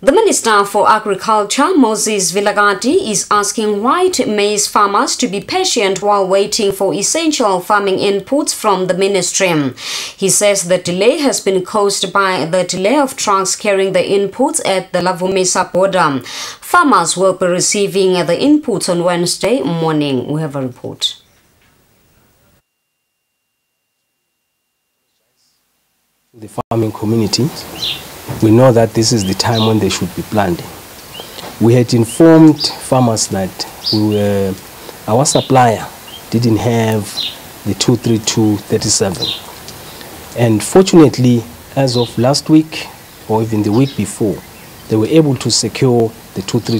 The Minister for Agriculture, Moses Vilagati, is asking white maize farmers to be patient while waiting for essential farming inputs from the ministry. He says the delay has been caused by the delay of trucks carrying the inputs at the Lavumisa border. Farmers will be receiving the inputs on Wednesday morning. We have a report. The farming community, we know that this is the time when they should be planting. We had informed farmers that our supplier didn't have the 23237, and fortunately, as of last week or even the week before, they were able to secure the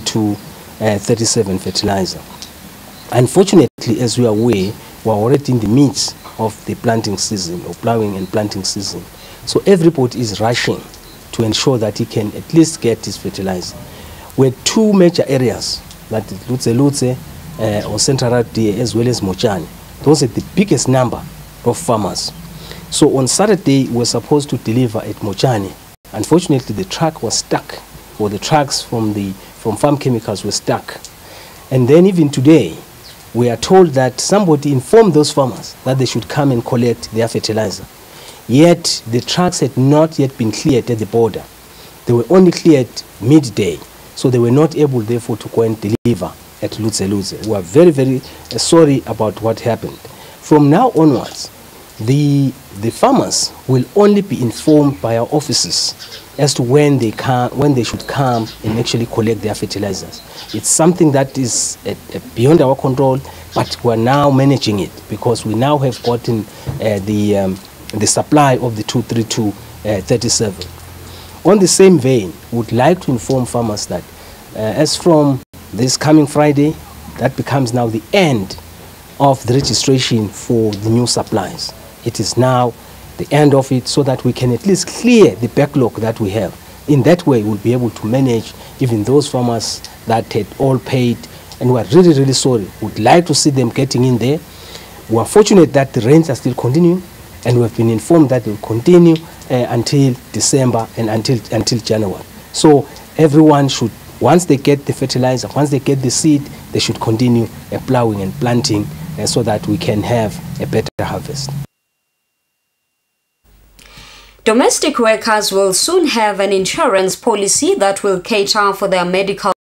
23237 fertilizer. Unfortunately, as we are aware, we are already in the midst of the planting season, or plowing and planting season. So everybody is rushing to ensure that he can at least get his fertilizer. We had two major areas, that is Lutse or Central RDA, as well as Mochani. Those are the biggest number of farmers. So on Saturday, we were supposed to deliver at Mochani. Unfortunately, the truck was stuck, or the trucks from farm chemicals were stuck. And then even today, we are told that somebody informed those farmers that they should come and collect their fertilizer. Yet the trucks had not yet been cleared at the border. They were only cleared midday, so they were not able therefore to go and deliver at Lutse. We are very, very sorry about what happened. From now onwards, the farmers will only be informed by our offices as to when they should come and actually collect their fertilizers. It's something that is beyond our control, but we are now managing it because we now have gotten the supply of the 23237. On the same vein, we would like to inform farmers that as from this coming Friday, that becomes now the end of the registration for the new supplies. It is now the end of it, so that we can at least clear the backlog that we have. In that way, we'll be able to manage even those farmers that had all paid, and we are really, really sorry. We would like to see them getting in there. We are fortunate that the rains are still continuing, and we have been informed that they will continue until December and until January. So everyone should, once they get the fertilizer, once they get the seed, they should continue plowing and planting so that we can have a better harvest. Domestic workers will soon have an insurance policy that will cater for their medical